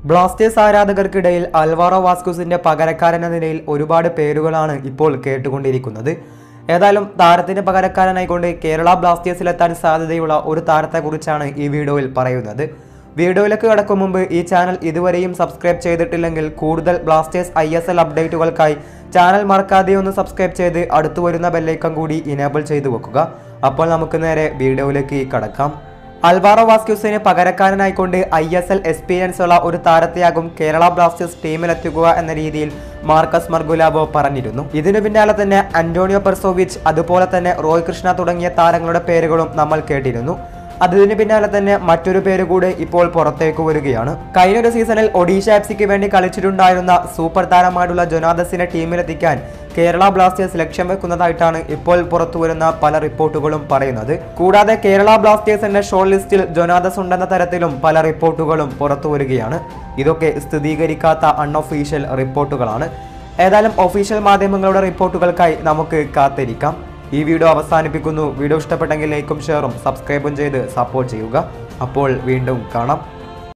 Blasters ആരാധകർക്കിടയിൽ Alvaro വാസ്കുസിന്റെ പകരക്കാരെന്ന നിലയിൽ ഒരുപാട് പേരുകളാണ് ഇപ്പോൾ കേട്ടുകൊണ്ടിരിക്കുന്നത്. ഏതായാലും താരത്തിന് പകരക്കാരനായിക്കൊണ്ട് കേരള ബ്ലാസ്റ്റേഴ്സിലെത്താൻ സാധ്യതയുള്ള ഒരു താരത്തെക്കുറിച്ചാണ് ഈ വീഡിയോയിൽ പറയുന്നത്. വീഡിയോയിലേക്ക് കടക്കും മുമ്പ് ഈ ചാനൽ ഇതുവരെയും സബ്സ്ക്രൈബ് ചെയ്തിട്ടില്ലെങ്കിൽ കൂടുതൽ ബ്ലാസ്റ്റേഴ്സ് ISL അപ്ഡേറ്റുകൾക്കായി ചാനൽ മറക്കാതെ ഒന്ന് സബ്സ്ക്രൈബ് ചെയ്ത് അടുത്തു വരുന്ന ബെല്ലൈക്കൺ കൂടി ഇനേബിൾ ചെയ്തു വെക്കുക. അപ്പോൾ നമുക്ക് നേരെ വീഡിയോയിലേക്ക് കടക്കാം. അൽവാറോ വാസ്കുസിന് പകരക്കാരനായിക്കൊണ്ട് ISL എക്സ്പീരിയൻസ് ഉള്ള ഒരു താരത്തെയാകും കേരള ബ്ലാസ്റ്റേഴ്സ് ടീമിലെത്തിക്കുക എന്ന രീതിയിൽ മാർക്കസ് മർഗുലാബോ പറഞ്ഞിരുന്നു. ഇതിനു പിന്നാലെ തന്നെ അന്റോണിയോ പെർസോവിച്ച്, അതുപോലെ തന്നെ റോയ് കൃഷ്ണ തുടങ്ങിയ താരങ്ങളുടെ പേരുകളും നമ്മൾ കേട്ടിരുന്നു. അതിനു പിന്നാലെ തന്നെ മറ്റൊരു പേര് കൂടി ഇപ്പോൾ പുറത്തേക്ക് വരികയാണ്. കഴിഞ്ഞൊരു സീസണിൽ ഒഡീഷ എഫ്സിക്ക് വേണ്ടി കളിച്ചിട്ടുണ്ടായിരുന്ന സൂപ്പർ താരമായിട്ടുള്ള ജൊനാദസിനെ ടീമിലെത്തിക്കാൻ കേരള ബ്ലാസ്റ്റേഴ്സ് ലക്ഷ്യം വെക്കുന്നതായിട്ടാണ് ഇപ്പോൾ പുറത്തുവരുന്ന പല റിപ്പോർട്ടുകളും പറയുന്നത്. കൂടാതെ കേരള ബ്ലാസ്റ്റേഴ്സ് എന്ന ഷോർട്ട് ലിസ്റ്റിൽ ജൊനാദസ് ഉണ്ടെന്ന തരത്തിലും പല റിപ്പോർട്ടുകളും പുറത്തു വരികയാണ്. ഇതൊക്കെ സ്ഥിരീകരിക്കാത്ത അൺഒഫീഷ്യൽ റിപ്പോർട്ടുകളാണ്. ഏതായാലും ഒഫീഷ്യൽ മാധ്യമങ്ങളുടെ റിപ്പോർട്ടുകൾക്കായി നമുക്ക് കാത്തിരിക്കാം. ഈ വീഡിയോ അവസാനിപ്പിക്കുന്നു. വീഡിയോ ഇഷ്ടപ്പെട്ടെങ്കിൽ ലൈക്കും ഷെയറും സബ്സ്ക്രൈബും ചെയ്ത് സപ്പോർട്ട് ചെയ്യുക. അപ്പോൾ വീണ്ടും കാണാം.